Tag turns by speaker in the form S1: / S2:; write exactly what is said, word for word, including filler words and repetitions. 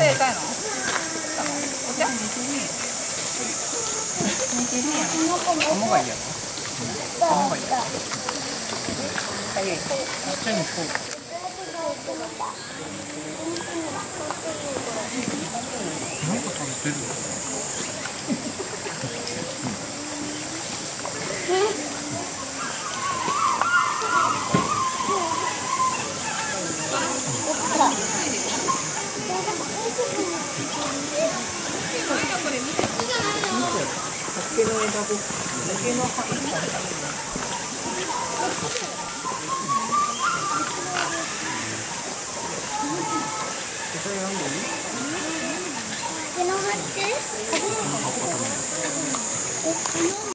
S1: 茶入れたいの？お茶？
S2: 芋がいいやろ。芋がいいやろ。はい。茶にこう。なんか食べてる。竹の枝ぼっ竹の葉っぱ。それなんでいい？
S3: 竹の葉って？